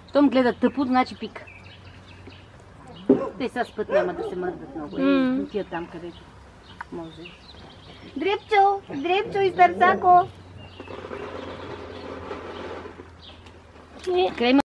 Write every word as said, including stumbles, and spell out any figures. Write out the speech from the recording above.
Том гледа тъпо, значи пика. Те сега с път няма да се мърдат много. Mm. Е, отият там, където може. Дрепчо! Дрепчо и Стърсако! Крема